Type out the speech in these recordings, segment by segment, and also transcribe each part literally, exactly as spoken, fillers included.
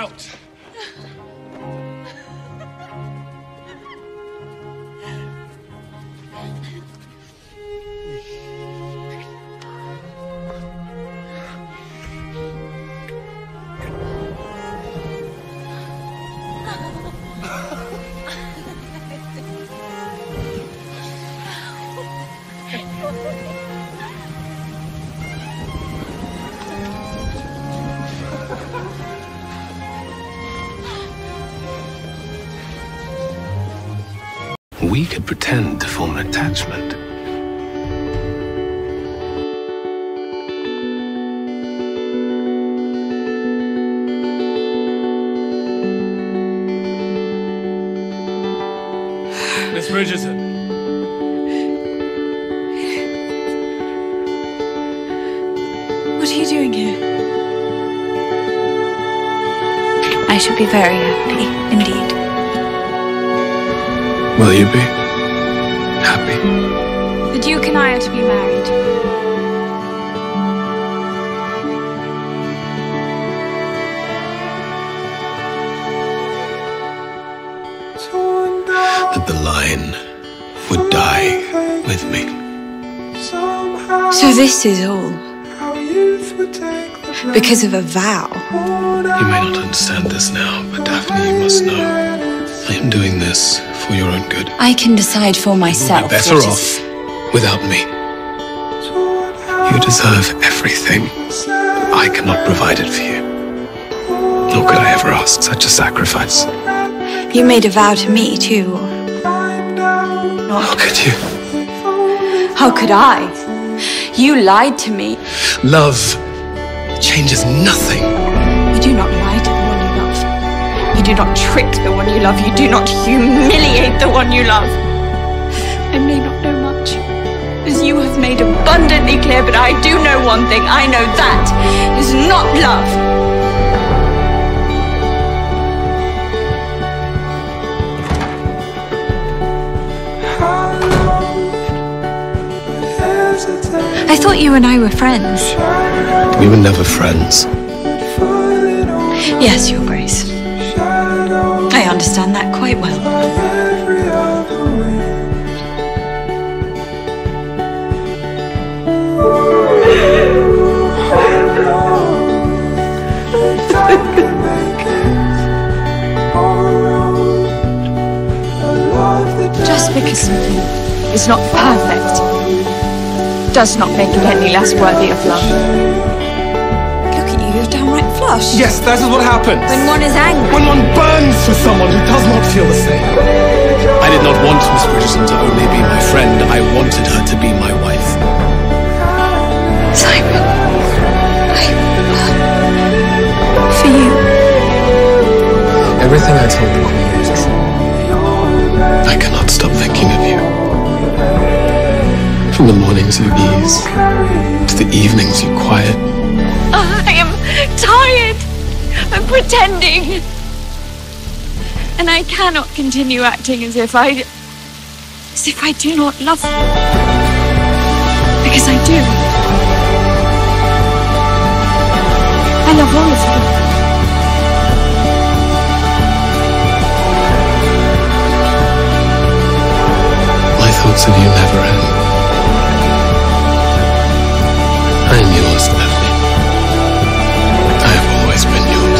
out. We could pretend to form an attachment. Miss Bridgerton. What are you doing here? I should be very happy, indeed. Will you be happy? The Duke and I are to be married. That the lion would die with me. So this is all because of a vow. You may not understand this now, but Daphne, you must know. I am doing this for your own good. I can decide for myself. You'll be better what off is... without me. You deserve everything. I cannot provide it for you. Nor could I ever ask such a sacrifice. You made a vow to me, too. How could you? How could I? You lied to me. Love changes nothing. You do not lie to the one you love. You do not trick the one you love. You do not humiliate the one you love. I may not know much, as you have made abundantly clear, but I do know one thing. I know that is not love. I thought you and I were friends. We were never friends. Yes, Your Grace. I understand that quite well. Just because something is not perfect does not make it any less worthy of love. Look at you, you're downright flushed. Yes, that is what happens. When one is angry. When one burns for someone who does not feel the same. I did not want Miss Bridgerton to only be my friend. I wanted her to be my wife. Simon, I... For you. Everything I told the Queen was true. I cannot stop thinking of you. From the mornings of ease to the evenings you quiet. I am tired of pretending. And I cannot continue acting as if I... as if I do not love you. Because I do. I love all of you. My thoughts of you never end. I am yours, Daphne. I have always been yours.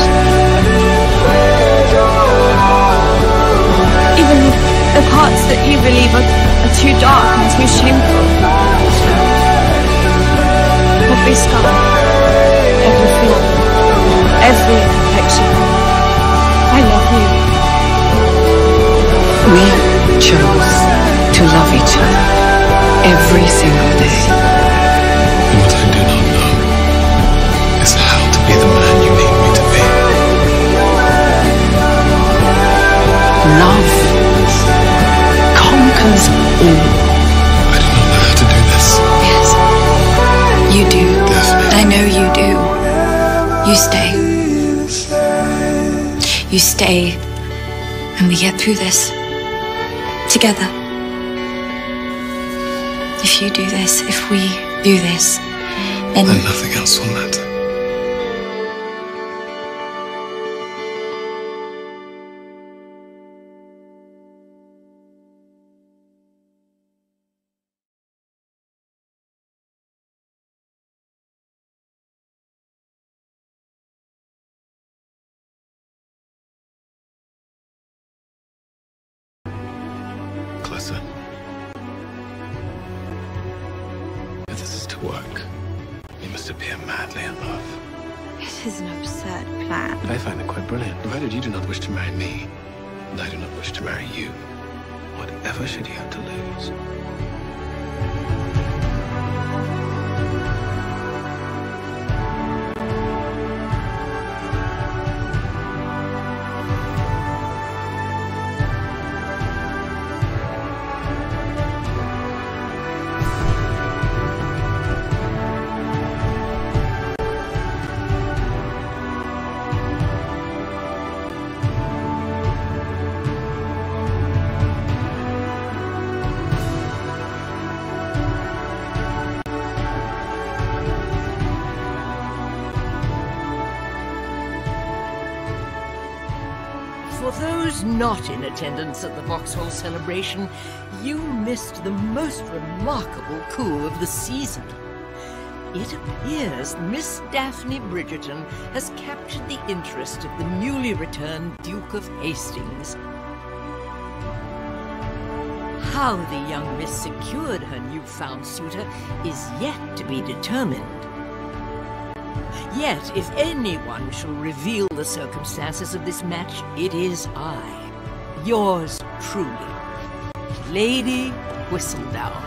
Even the parts that you believe are, are too dark and too shameful. Every scar, every flaw, every imperfection. I love you. We chose to love each other every single day. And what I do not know is how to be the man you need me to be. Love conquers all. I do not know how to do this. Yes, you do. Daphne. I know you do. You stay. You stay, and we get through this together. If you do this, if we do this, then Then nothing else will matter. work. You must appear madly in love. It is an absurd plan. I find it quite brilliant. Provided you do not wish to marry me, and I do not wish to marry you, whatever should you have to lose? For those not in attendance at the Vauxhall celebration, you missed the most remarkable coup of the season. It appears Miss Daphne Bridgerton has captured the interest of the newly returned Duke of Hastings. How the young miss secured her newfound suitor is yet to be determined. Yet, if anyone shall reveal the circumstances of this match, it is I, yours truly, Lady Whistledown.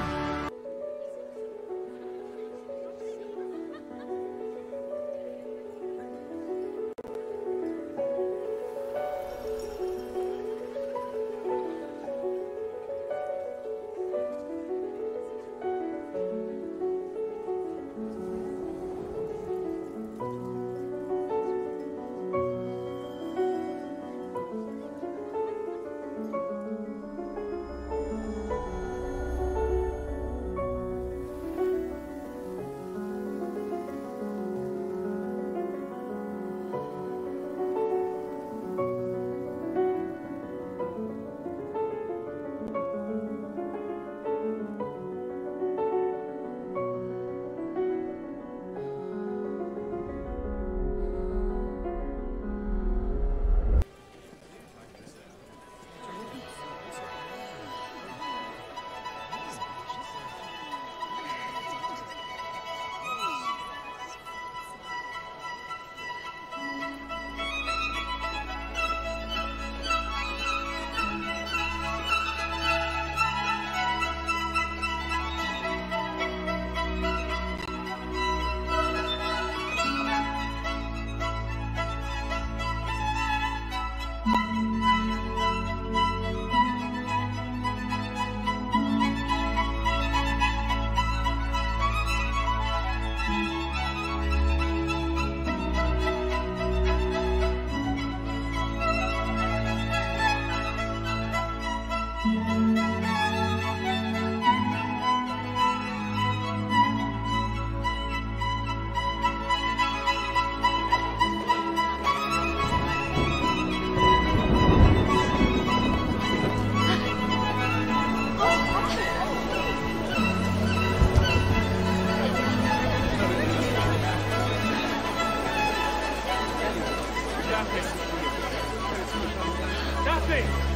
Daphne!